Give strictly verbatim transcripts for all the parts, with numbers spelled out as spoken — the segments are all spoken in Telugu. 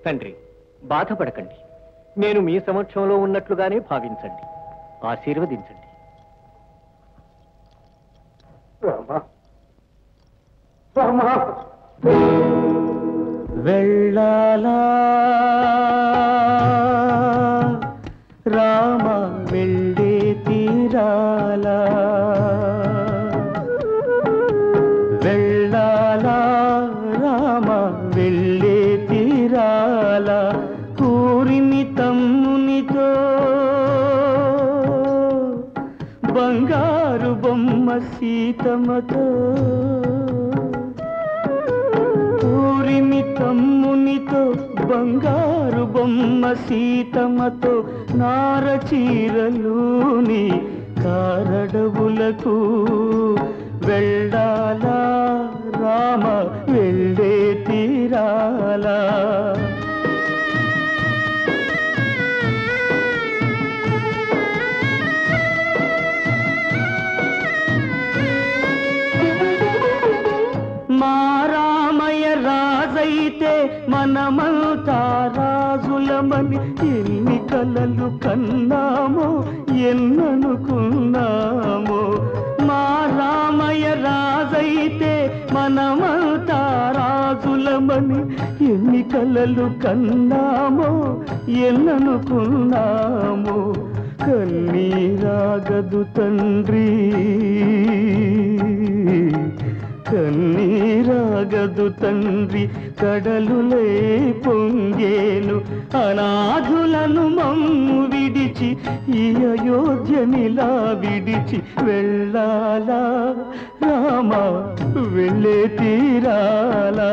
తండ్రి బాధపడకండి, నేను మీ సమక్షంలో ఉన్నట్లుగానే భావించండి, ఆశీర్వదించండి. వెళ్ళాలా రామ వెళ్ళే తీరాలా, వెళ్ళాలా రామ వెళ్ళే తీరాలా, కూరిమి తమ్మునితో బంగారు బొమ్మ సీతమ్మతో, ఊరిమి తమ్మునితో బంగారు బొమ్మ సీతమ్మతో, నార చీరలుని కారడవులకు వెళ్ళాలా రామ వెళ్ళే తీరాలా. మా రామయ్య రాజైతే మనమంతా రాజులమని ఎన్ని కలలు కన్నామో ఎన్ననుకున్నామో, మా రామయ్య రాజైతే మనమంతా రాజులమని ఎన్ని కలలు కన్నామో ఎన్ననుకున్నామో, కన్నీరాగదు తండ్రి కన్నీరాగదు తండ్రి, కడలులే పొంగేను అనాథులను మమ్ము విడిచి, ఈ అయోధ్యనిలా విడిచి వెళ్ళాలా రామ వెళ్ళే తీరాలా.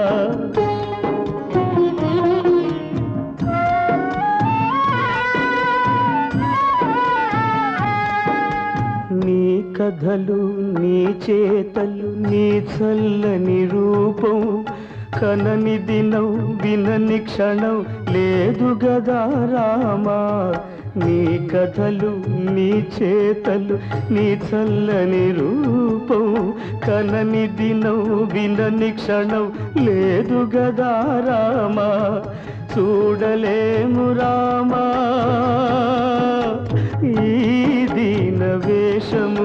నీ కథలు నీ చేతలు నీ చల్లని రూపం, కనని దినం వినని క్షణం లేదు గదా రామా. నీ కథలు నీ చేతలు నీ చల్లని రూపం, కనని దినం వినని క్షణం లేదు గదా రామా. చూడలేము రామా ఈ దీన వేషము,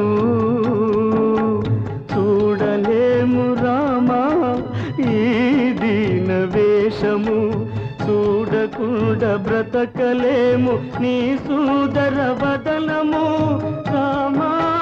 చూడలేము రామా ఈ దీన వేషము, చూడకుండా బ్రతకలేము నీ సూదర వదనము రామా.